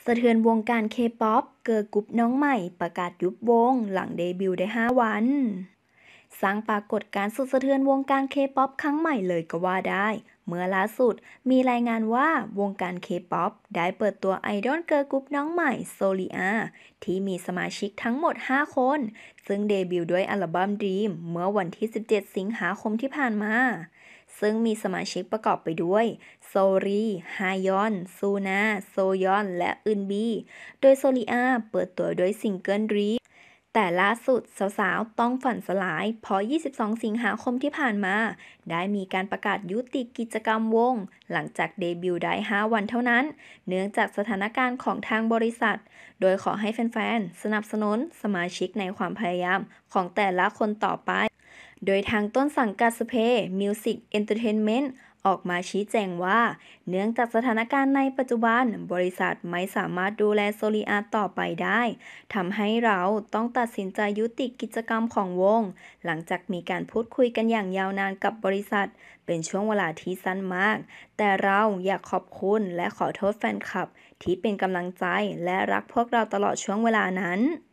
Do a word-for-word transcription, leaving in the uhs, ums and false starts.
ะเทือนวงการเคป๊อปเกิร์ลกรุ๊ปน้องใหม่ประกาศยุบวงหลังเดบิวต์ได้ห้าวันสร้างปรากฏการณ์สุดสะเทือนวงการเคป๊อปครั้งใหม่เลยก็ว่าได้ เมื่อล่าสุดมีรายงานว่าวงการเคป๊อปได้เปิดตัวไอดอลเกิร์ลกรุ๊ปน้องใหม่โซลีอาที่มีสมาชิกทั้งหมดห้าคน ซึ่งเดบิวต์ด้วยอัลบั้ม Dream เมื่อวันที่ สิบเจ็ด สิงหาคมที่ผ่านมา ซึ่งมีสมาชิกประกอบไปด้วยโซรีฮายอน ซูนา โซยอน และอึนบี โดยโซลีอาเปิดตัวด้วยซิงเกิล Dream แต่ล่าสุดสาวๆต้องฝันสลายเพราะ ยี่สิบสอง สิงหาคมที่ผ่านมา ได้มีการประกาศยุติกิจกรรมวง หลังจากเดบิวต์ได้ ห้า วันเท่านั้น เนื่องจากสถานการณ์ของทางบริษัท โดยขอให้แฟนๆ สนับสนุนสมาชิกในความพยายามของแต่ละคนต่อไป โดยทางต้นสังกัดสเพมิวสิกเอนเตอร์เทนเมนต์ออกมาชี้แจงว่า เนื่องจากสถานการณ์ในปัจจุบันบริษัทไม่สามารถดูแลโซลีอาต่อไปได้ทำให้เราต้องตัดสินใจยุติกิจกรรมของวง หลังจากมีการพูดคุยกันอย่างยาวนานกับบริษัท เป็นช่วงเวลาที่สั้นมาก แต่เราอยากขอบคุณและขอโทษแฟนคลับที่เป็นกำลังใจและรักพวกเราตลอดช่วงเวลานั้น